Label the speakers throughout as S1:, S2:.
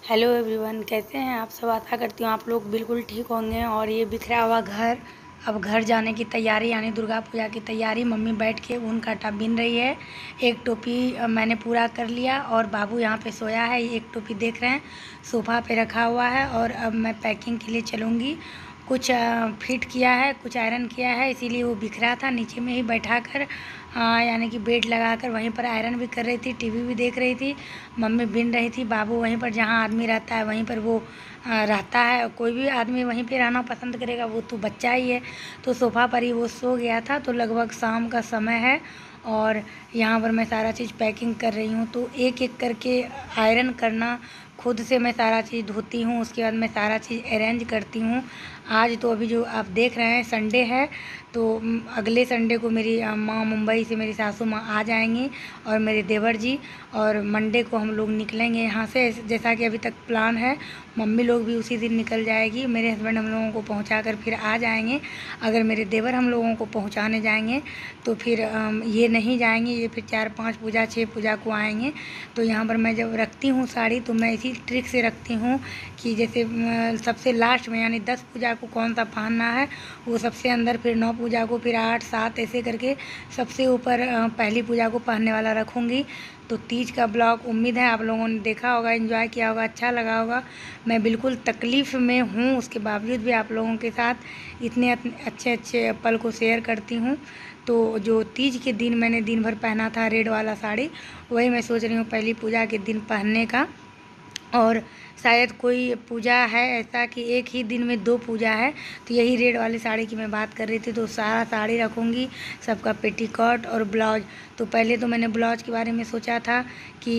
S1: Hello everyone, कैसे हैं आप सब। आशा करती हूँ आप लोग बिल्कुल ठीक होंगे। और ये बिखरा हुआ घर, अब घर जाने की तैयारी यानी दुर्गा पूजा की तैयारी। मम्मी बैठ के ऊन का आटा बीन रही है। एक टोपी मैंने पूरा कर लिया और बाबू यहाँ पे सोया है। एक टोपी देख रहे हैं सोफ़ा पे रखा हुआ है। और अब मैं पैकिंग के लिए चलूँगी। कुछ फिट किया है, कुछ आयरन किया है, इसीलिए वो बिखरा था। नीचे में ही बैठा कर यानी कि बेड लगा कर वहीं पर आयरन भी कर रही थी, टीवी भी देख रही थी, मम्मी बिन रही थी। बाबू वहीं पर जहाँ आदमी रहता है वहीं पर वो रहता है। कोई भी आदमी वहीं पे रहना पसंद करेगा, वो तो बच्चा ही है। तो सोफ़ा पर ही वो सो गया था। तो लगभग शाम का समय है और यहाँ पर मैं सारा चीज़ पैकिंग कर रही हूँ। तो एक एक करके आयरन करना, खुद से मैं सारा चीज़ धोती हूँ, उसके बाद मैं सारा चीज़ अरेंज करती हूँ। आज तो अभी जो आप देख रहे हैं संडे है, तो अगले संडे को मेरी माँ मुंबई से, मेरी सासू माँ आ जाएंगी और मेरे देवर जी। और मंडे को हम लोग निकलेंगे यहाँ से, जैसा कि अभी तक प्लान है। मम्मी लोग भी उसी दिन निकल जाएगी। मेरे हस्बैंड हम लोगों को पहुँचा कर फिर आ जाएंगे। अगर मेरे देवर हम लोगों को पहुँचाने जाएंगे तो फिर ये नहीं जाएंगे, ये फिर 4-5 पूजा 6 पूजा को आएंगे। तो यहाँ पर मैं जब रखती हूँ साड़ी तो मैं इसी ट्रिक से रखती हूँ कि जैसे सबसे लास्ट में यानी 10 पूजा को कौन सा पहनना है वो सबसे अंदर, फिर 9 पूजा को, फिर 8 7 ऐसे करके सबसे ऊपर पहली पूजा को पहनने वाला रखूँगी। तो तीज का ब्लॉग उम्मीद है आप लोगों ने देखा होगा, एंजॉय किया होगा, अच्छा लगा होगा। मैं बिल्कुल तकलीफ़ में हूँ, उसके बावजूद भी आप लोगों के साथ इतने अच्छे अच्छे पल को शेयर करती हूँ। तो जो तीज के दिन मैंने दिन भर पहना था रेड वाला साड़ी, वही मैं सोच रही हूँ पहली पूजा के दिन पहनने का। और शायद कोई पूजा है ऐसा कि एक ही दिन में 2 पूजा है, तो यही रेड वाली साड़ी की मैं बात कर रही थी। तो सारा साड़ी रखूँगी, सबका पेटीकोट और ब्लाउज। तो पहले तो मैंने ब्लाउज के बारे में सोचा था कि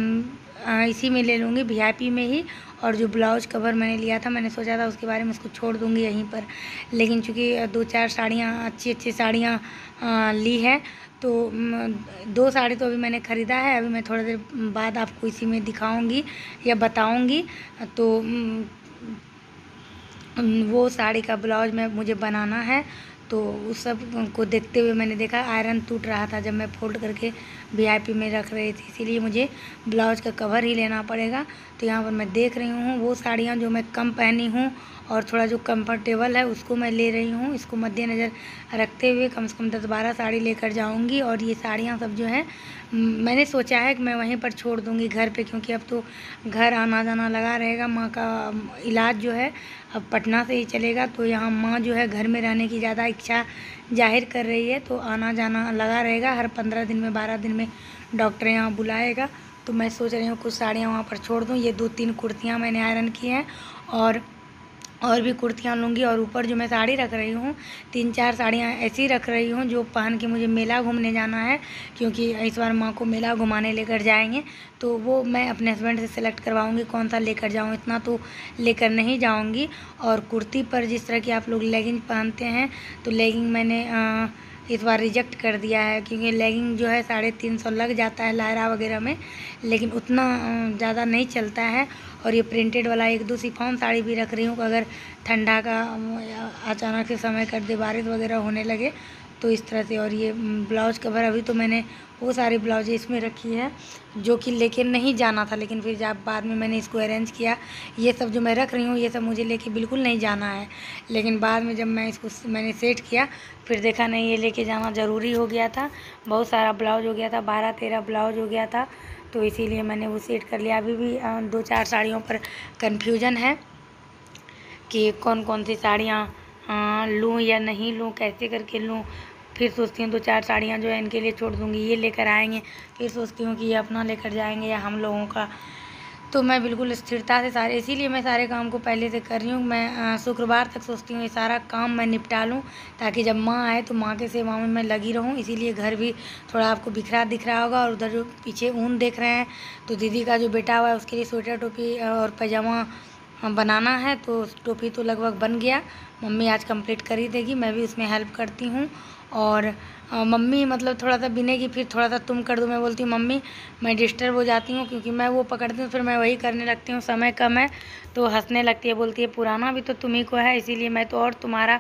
S1: इसी में ले लूँगी, वीआईपी में ही। और जो ब्लाउज कवर मैंने लिया था, मैंने सोचा था उसके बारे में उसको छोड़ दूँगी यहीं पर। लेकिन चूँकि 2-4 साड़ियाँ अच्छी अच्छी साड़ियाँ ली है, तो 2 साड़ी तो अभी मैंने ख़रीदा है। अभी मैं थोड़ी देर बाद आपको इसी में दिखाऊंगी या बताऊंगी। तो वो साड़ी का ब्लाउज में मुझे बनाना है। तो उस सब को देखते हुए मैंने देखा आयरन टूट रहा था जब मैं फोल्ड करके वीआईपी में रख रही थी, इसीलिए मुझे ब्लाउज का कवर ही लेना पड़ेगा। तो यहाँ पर मैं देख रही हूँ वो साड़ियाँ जो मैं कम पहनी हूँ और थोड़ा जो कंफर्टेबल है उसको मैं ले रही हूँ। इसको मद्देनज़र रखते हुए कम से कम 10-12 साड़ी लेकर जाऊँगी। और ये साड़ियाँ सब जो है मैंने सोचा है कि मैं वहीं पर छोड़ दूँगी घर पे, क्योंकि अब तो घर आना जाना लगा रहेगा। माँ का इलाज जो है अब पटना से ही चलेगा, तो यहाँ माँ जो है घर में रहने की ज़्यादा इच्छा जाहिर कर रही है। तो आना जाना लगा रहेगा, हर 15 दिन में 12 दिन में डॉक्टर यहाँ बुलाएगा। तो मैं सोच रही हूँ कुछ साड़ियाँ वहाँ पर छोड़ दूँ। ये 2-3 कुर्तियाँ मैंने आयरन की हैं और भी कुर्तियाँ लूँगी। और ऊपर जो मैं साड़ी रख रही हूँ, 3-4 साड़ियाँ ऐसी रख रही हूँ जो पहन के मुझे मेला घूमने जाना है, क्योंकि इस बार माँ को मेला घुमाने लेकर जाएंगे। तो वो मैं अपने हस्बैंड से सेलेक्ट करवाऊँगी कौन सा लेकर जाऊँ, इतना तो लेकर नहीं जाऊँगी। और कुर्ती पर जिस तरह की आप लोग लेगिंग पहनते हैं, तो लेगिंग मैंने इस बार रिजेक्ट कर दिया है, क्योंकि लेगिंग जो है 350 लग जाता है लायरा वगैरह में, लेकिन उतना ज़्यादा नहीं चलता है। और ये प्रिंटेड वाला 1-2 शिफॉन साड़ी भी रख रही हूँ कि अगर ठंडा का अचानक से समय कर दे, बारिश वगैरह होने लगे तो इस तरह से। और ये ब्लाउज कवर अभी तो मैंने वो सारी ब्लाउज इसमें रखी है जो कि लेके नहीं जाना था, लेकिन फिर जब बाद में मैंने इसको अरेंज किया। ये सब जो मैं रख रही हूँ ये सब मुझे लेके बिल्कुल नहीं जाना है, लेकिन बाद में जब मैं इसको मैंने सेट किया फिर देखा नहीं ये लेके जाना ज़रूरी हो गया था। बहुत सारा ब्लाउज हो गया था, 12-13 ब्लाउज हो गया था, तो इसीलिए मैंने वो सेट कर लिया। अभी भी 2-4 साड़ियों पर कन्फ्यूज़न है कि कौन कौन सी साड़ियाँ लूँ या नहीं लूँ, कैसे करके लूँ। फिर सोचती हूँ 2-4 साड़ियाँ जो है इनके लिए छोड़ दूँगी, ये लेकर आएंगे। फिर सोचती हूँ कि ये अपना लेकर जाएंगे या हम लोगों का। तो मैं बिल्कुल स्थिरता से सारे, इसीलिए मैं सारे काम को पहले से कर रही हूँ। मैं शुक्रवार तक सोचती हूँ ये सारा काम मैं निपटा लूँ, ताकि जब माँ आए तो माँ के सेवा में मैं लगी रहूँ। इसीलिए घर भी थोड़ा आपको बिखरा दिख रहा होगा। और उधर जो पीछे ऊन देख रहे हैं, तो दीदी का जो बेटा हुआ है उसके लिए स्वेटर टोपी और पैजामा बनाना है। तो टोपी तो लगभग बन गया, मम्मी आज कंप्लीट कर ही देगी, मैं भी उसमें हेल्प करती हूँ। और मम्मी मतलब थोड़ा सा बिनेगी, फिर थोड़ा सा तुम कर दो। मैं बोलती हूँ मम्मी मैं डिस्टर्ब हो जाती हूँ, क्योंकि मैं वो पकड़ती हूँ फिर मैं वही करने लगती हूँ, समय कम है। तो हंसने लगती है, बोलती है पुराना भी तो तुम्ही को है, इसीलिए मैं तो और तुम्हारा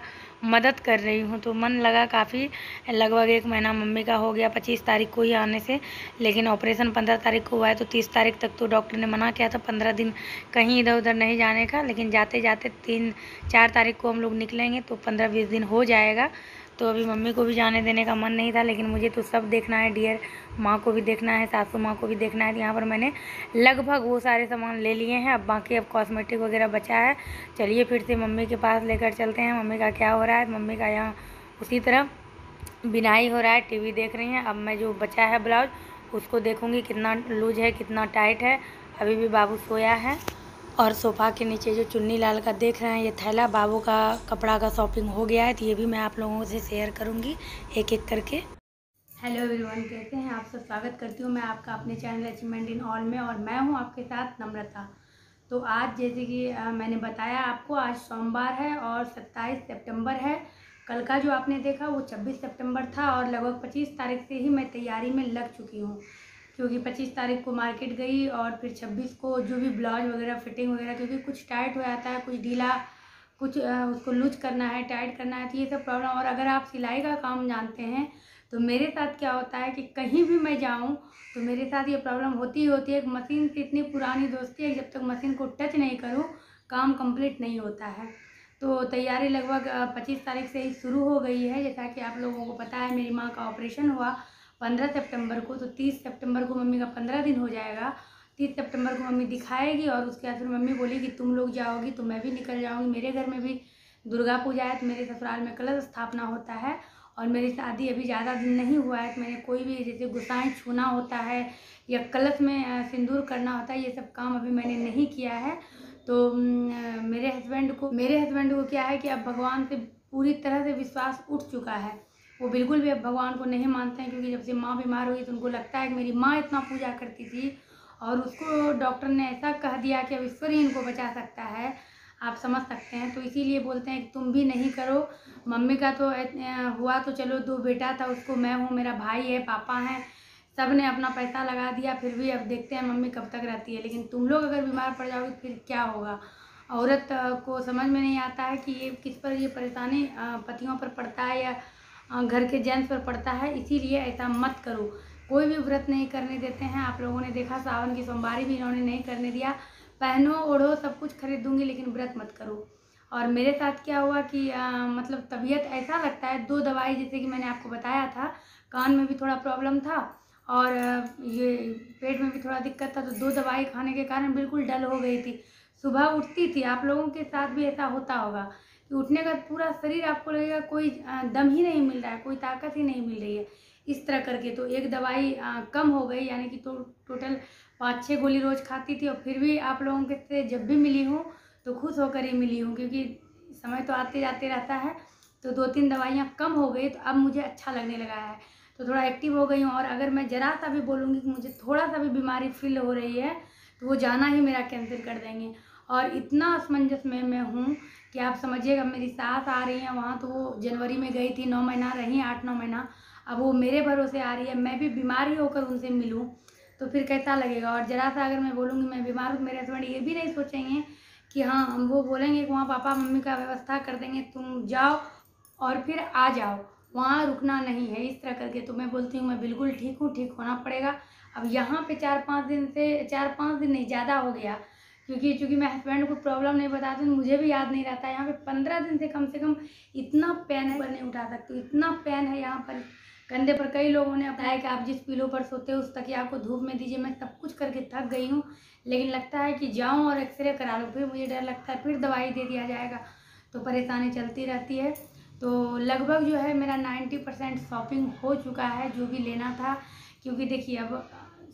S1: मदद कर रही हूँ। तो मन लगा काफ़ी, लगभग 1 महीना मम्मी का हो गया 25 तारीख को ही आने से, लेकिन ऑपरेशन 15 तारीख को हुआ है। तो 30 तारीख तक तो डॉक्टर ने मना किया था 15 दिन कहीं इधर उधर नहीं जाने का, लेकिन जाते जाते 3-4 तारीख को हम लोग निकलेंगे तो 15-20 दिन हो जाएगा। तो अभी मम्मी को भी जाने देने का मन नहीं था, लेकिन मुझे तो सब देखना है, डियर माँ को भी देखना है, सासू माँ को भी देखना है। तो यहाँ पर मैंने लगभग वो सारे सामान ले लिए हैं। अब बाकी अब कॉस्मेटिक वगैरह बचा है। चलिए फिर से मम्मी के पास लेकर चलते हैं। मम्मी का क्या हो रहा है, मम्मी का यहाँ उसी तरह बिनाई हो रहा है, टीवी देख रही हैं। अब मैं जो बचा है ब्लाउज उसको देखूँगी कितना लूज है कितना टाइट है। अभी भी बाबू सोया है। और सोफ़ा के नीचे जो चुन्नी लाल का देख रहे हैं, ये थैला बाबू का कपड़ा का शॉपिंग हो गया है। तो ये भी मैं आप लोगों से शेयर करूँगी एक एक करके। हेलो एवरीवन, कैसे हैं आप सब? स्वागत करती हूँ मैं आपका अपने चैनल अचीवमेंट इन ऑल में, और मैं हूँ आपके साथ नम्रता। तो आज जैसे कि मैंने बताया आपको, आज सोमवार है और 27 सितंबर है। कल का जो आपने देखा वो 26 सितंबर था, और लगभग 25 तारीख से ही मैं तैयारी में लग चुकी हूँ, क्योंकि 25 तारीख को मार्केट गई और फिर 26 को जो भी ब्लाउज वगैरह फिटिंग वगैरह, क्योंकि कुछ टाइट हो जाता है, कुछ ढीला, कुछ उसको लूज करना है, टाइट करना है, तो ये सब प्रॉब्लम। और अगर आप सिलाई का काम जानते हैं तो मेरे साथ क्या होता है कि कहीं भी मैं जाऊं तो मेरे साथ ये प्रॉब्लम होती ही होती है। एक मशीन से इतनी पुरानी दोस्ती है, जब तक मशीन को टच नहीं करूं काम कंप्लीट नहीं होता है। तो तैयारी लगभग 25 तारीख से ही शुरू हो गई है। जैसा कि आप लोगों को पता है, मेरी माँ का ऑपरेशन हुआ 15 सितंबर को, तो 30 सितंबर को मम्मी का 15 दिन हो जाएगा। 30 सितंबर को मम्मी दिखाएगी, और उसके बाद फिर मम्मी बोली कि तुम लोग जाओगी तो मैं भी निकल जाऊँगी। मेरे घर में भी दुर्गा पूजा है, तो मेरे ससुराल में कलश स्थापना होता है, और मेरी शादी अभी ज़्यादा दिन नहीं हुआ है। तो मैंने कोई भी जैसे गोसाई छूना होता है या कलश में सिंदूर करना होता है, ये सब काम अभी मैंने नहीं किया है। तो मेरे हस्बैंड को क्या है कि अब भगवान से पूरी तरह से विश्वास उठ चुका है। वो बिल्कुल भी अब भगवान को नहीं मानते हैं, क्योंकि जब से माँ बीमार हुई तो उनको लगता है कि मेरी माँ इतना पूजा करती थी, और उसको डॉक्टर ने ऐसा कह दिया कि अब ईश्वर ही इनको बचा सकता है। आप समझ सकते हैं। तो इसीलिए बोलते हैं कि तुम भी नहीं करो। मम्मी का तो हुआ तो चलो, 2 बेटा था, उसको मैं हूँ, मेरा भाई है, पापा हैं, सब ने अपना पैसा लगा दिया, फिर भी अब देखते हैं मम्मी कब तक रहती है। लेकिन तुम लोग अगर बीमार पड़ जाओगे फिर क्या होगा? औरत को समझ में नहीं आता है कि ये किस पर ये परेशानी पतियों पर पड़ता है या घर के जेंट्स पर पड़ता है। इसीलिए ऐसा मत करो। कोई भी व्रत नहीं करने देते हैं। आप लोगों ने देखा, सावन की सोमवारी भी इन्होंने नहीं करने दिया। पहनो ओढ़ो सब कुछ खरीदूंगी, लेकिन व्रत मत करो। और मेरे साथ क्या हुआ कि मतलब तबीयत ऐसा लगता है, 2 दवाई, जैसे कि मैंने आपको बताया था, कान में भी थोड़ा प्रॉब्लम था और ये पेट में भी थोड़ा दिक्कत था। तो 2 दवाई खाने के कारण बिल्कुल डल हो गई थी। सुबह उठती थी, आप लोगों के साथ भी ऐसा होता होगा कि उठने का पूरा शरीर आपको लगेगा कोई दम ही नहीं मिल रहा है, कोई ताकत ही नहीं मिल रही है, इस तरह करके। तो एक दवाई कम हो गई, यानी कि तो टोटल 5-6 गोली रोज़ खाती थी। और फिर भी आप लोगों के से जब भी मिली हूँ तो खुश होकर ही मिली हूँ, क्योंकि समय तो आते जाते रहता है। तो 2-3 दवाइयाँ कम हो गई, तो अब मुझे अच्छा लगने लगा है, तो थोड़ा एक्टिव हो गई हूँ। और अगर मैं ज़रा सा भी बोलूँगी कि मुझे थोड़ा सा भी बीमारी फील हो रही है तो वो जाना ही मेरा कैंसिल कर देंगे। और इतना असमंजस में मैं हूँ कि आप समझिएगा, मेरी सास आ रही हैं वहाँ, तो वो जनवरी में गई थी, 9 महीना रही, 8-9 महीना। अब वो मेरे भरोसे आ रही है, मैं भी बीमार ही होकर उनसे मिलूँ तो फिर कैसा लगेगा? और ज़रा सा अगर मैं बोलूँगी मैं बीमार हूँ, मेरे हस्बैंड ये भी नहीं सोचेंगे कि हाँ, हम वो बोलेंगे कि वहाँ पापा मम्मी का व्यवस्था कर देंगे, तुम जाओ और फिर आ जाओ, वहाँ रुकना नहीं है, इस तरह करके। तो मैं बोलती हूँ मैं बिल्कुल ठीक हूँ, ठीक होना पड़ेगा। अब यहाँ पे 4-5 दिन से, 4-5 दिन नहीं, ज़्यादा हो गया, क्योंकि मैं हस्बैंड को प्रॉब्लम नहीं बताती हूँ, मुझे भी याद नहीं रहता। यहाँ पे 15 दिन से कम इतना पेन है, पर नहीं उठा सकती, इतना पेन है यहाँ पर कंधे पर। कई लोगों ने बताया कि आप जिस पिलो पर सोते हो उस तकिया को धूप में दीजिए। मैं सब कुछ करके थक गई हूँ, लेकिन लगता है कि जाऊँ और एक्सरे करा लूँ, फिर मुझे डर लगता है फिर दवाई दे दिया जाएगा, तो परेशानी चलती रहती है। तो लगभग जो है मेरा 90% शॉपिंग हो चुका है, जो भी लेना था। क्योंकि देखिए, अब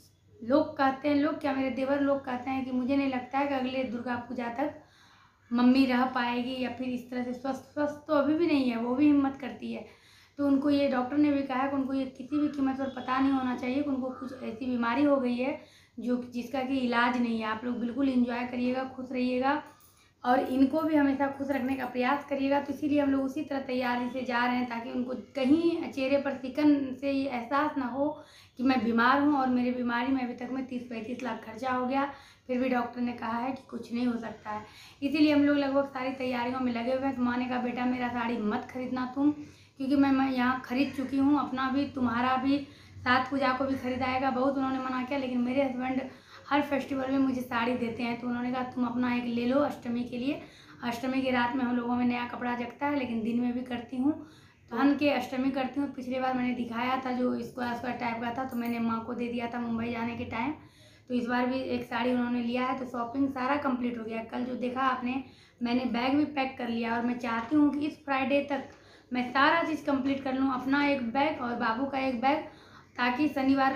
S1: लोग कहते हैं, लोग क्या, मेरे देवर लोग कहते हैं कि मुझे नहीं लगता है कि अगले दुर्गा पूजा तक मम्मी रह पाएगी, या फिर इस तरह से स्वस्थ तो अभी भी नहीं है, वो भी हिम्मत करती है। तो उनको ये डॉक्टर ने भी कहा है कि उनको ये किसी भी कीमत पर पता नहीं होना चाहिए कि उनको कुछ ऐसी बीमारी हो गई है जिसका कि इलाज नहीं है। आप लोग बिल्कुल एंजॉय करिएगा, खुश रहिएगा, और इनको भी हमेशा खुश रखने का प्रयास करिएगा। तो इसीलिए हम लोग उसी तरह तैयारी से जा रहे हैं, ताकि उनको कहीं चेहरे पर सिकन से ये एहसास ना हो कि मैं बीमार हूँ। और मेरी बीमारी में अभी तक में 30-35 लाख खर्चा हो गया, फिर भी डॉक्टर ने कहा है कि कुछ नहीं हो सकता है। इसीलिए हम लोग लगभग सारी तैयारियों में लगे हुए हैं। तो माँ ने कहा बेटा मेरा साड़ी मत खरीदना तुम, क्योंकि मैं यहाँ खरीद चुकी हूँ, अपना भी तुम्हारा भी, साथ पूजा को भी खरीदाएगा। बहुत उन्होंने मना किया, लेकिन मेरे हस्बैंड हर फेस्टिवल में मुझे साड़ी देते हैं। तो उन्होंने कहा तुम अपना एक ले लो अष्टमी के लिए। अष्टमी की रात में हम लोगों में नया कपड़ा जगता है, लेकिन दिन में भी करती हूँ, धन के अष्टमी करती हूँ। पिछली बार मैंने दिखाया था जो स्क्वायर टाइप का था, तो मैंने माँ को दे दिया था मुंबई जाने के टाइम। तो इस बार भी एक साड़ी उन्होंने लिया है। तो शॉपिंग सारा कंप्लीट हो गया। कल जो देखा आपने, मैंने बैग भी पैक कर लिया और मैं चाहती हूँ कि इस फ्राइडे तक मैं सारा चीज़ कंप्लीट कर लूँ, अपना एक बैग और बाबू का एक बैग, ताकि शनिवार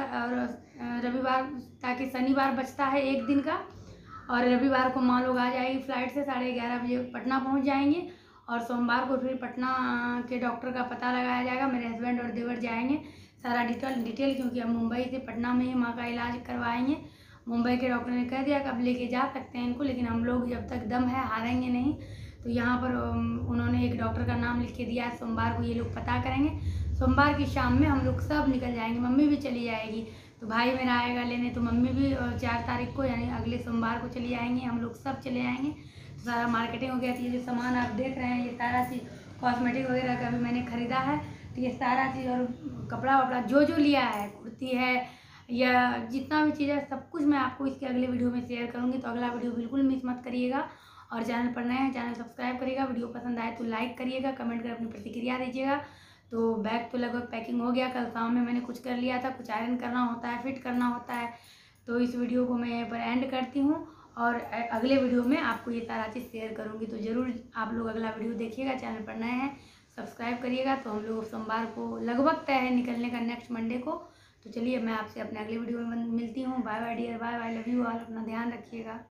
S1: रविवार ताकि शनिवार बचता है एक दिन का, और रविवार को माँ लोग आ जाएगी फ्लाइट से, 11:30 बजे पटना पहुँच जाएंगे, और सोमवार को फिर पटना के डॉक्टर का पता लगाया जाएगा। मेरे हस्बैंड और देवर जाएंगे, सारा डिटेल, क्योंकि हम मुंबई से पटना में ही माँ का इलाज करवाएंगे। मुंबई के डॉक्टर ने कह दिया कि अब लेके जा सकते हैं इनको, लेकिन हम लोग जब तक दम है हारेंगे नहीं। तो यहाँ पर उन्होंने एक डॉक्टर का नाम लिख के दिया है, सोमवार को ये लोग पता करेंगे। सोमवार की शाम में हम लोग सब निकल जाएंगे, मम्मी भी चली जाएगी, तो भाई मेरा आएगा लेने, तो मम्मी भी 4 तारीख को यानी अगले सोमवार को चली आएंगे, हम लोग सब चले आएंगे। तो सारा मार्केटिंग हो गया थी। ये जो सामान आप देख रहे हैं, ये सारा चीज़ कॉस्मेटिक वगैरह का भी मैंने ख़रीदा है। तो ये सारा चीज़ और कपड़ा वपड़ा जो लिया है, कुर्ती है या जितना भी चीज़ है, सब कुछ मैं आपको इसके अगले वीडियो में शेयर करूँगी। तो अगला वीडियो बिल्कुल मिस मत करिएगा, और चैनल पर नए हैं चैनल सब्सक्राइब करिएगा। वीडियो पसंद आए तो लाइक करिएगा, कमेंट कर अपनी प्रतिक्रिया दीजिएगा। तो बैग तो लगभग पैकिंग हो गया, कल शाम में मैंने कुछ कर लिया था, कुछ आयरन करना होता है, फिट करना होता है। तो इस वीडियो को मैं यहाँ पर एंड करती हूँ, और अगले वीडियो में आपको ये सारा चीज़ शेयर करूँगी। तो ज़रूर आप लोग अगला वीडियो देखिएगा, चैनल पर नए हैं सब्सक्राइब करिएगा। तो हम लोग सोमवार को लगभग तय है निकलने का, नेक्स्ट मंडे को। तो चलिए मैं आपसे अपने अगले वीडियो में मिलती हूँ। Bye bye dear, bye bye, love you all, अपना ध्यान रखिएगा।